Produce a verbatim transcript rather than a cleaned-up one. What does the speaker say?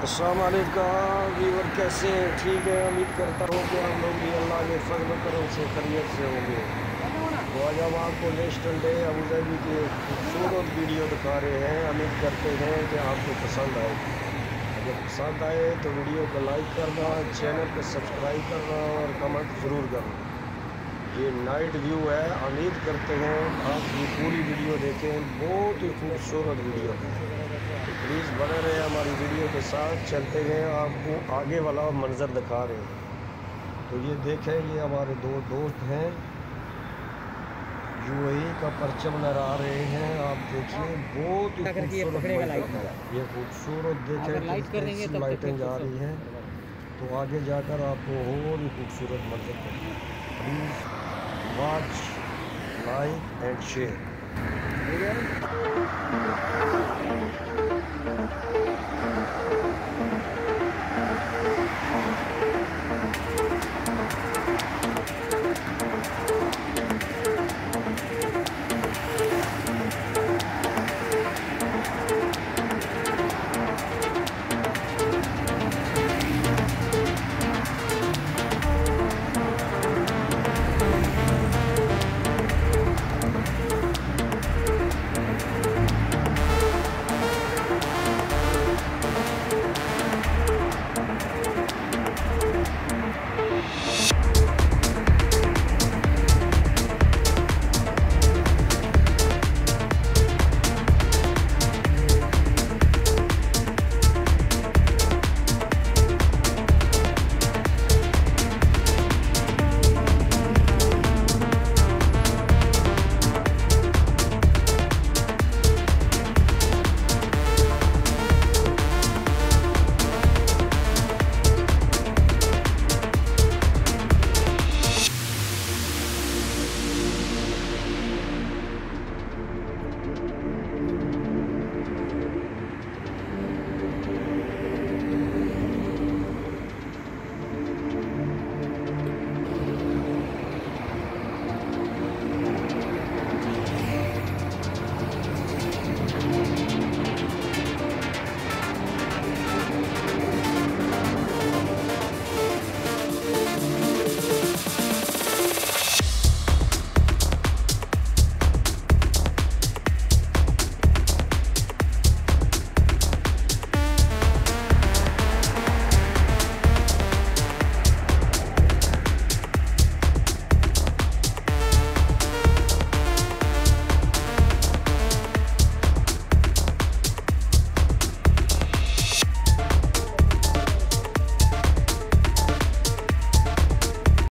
अस्सलाम वालेकुम व्यूअर, कैसे हैं? ठीक है, उम्मीद करता हूँ कि हम लोग भी अल्लाह के फजल करम से खैरियत से होंगे। तो आज हम आपको नेशनल डे अबू धाबी की खूबसूरत वीडियो दिखा रहे हैं। उम्मीद करते हैं कि आपको पसंद आए। अगर पसंद आए तो वीडियो को लाइक करना, चैनल को सब्सक्राइब करना और कमेंट ज़रूर करना। ये नाइट व्यू है। उम्मीद करते हैं आप ये पूरी वीडियो देखें, बहुत ही खूबसूरत वीडियो है। तो प्लीज़ बने रहे हमारी वीडियो के साथ। चलते हैं, आपको आगे वाला मंजर दिखा रहे हैं। तो ये देखें, ये हमारे दो दोस्त हैं, यूएई का परचम लहरा रहे हैं। आप देखिए, बहुत ही खूबसूरत मंजर है। ये खूबसूरत देखें किस कैसी लाइटें जा रही हैं। तो आगे जाकर आपको और भी खूबसूरत मंजर दिखेगा। Please watch, like and share.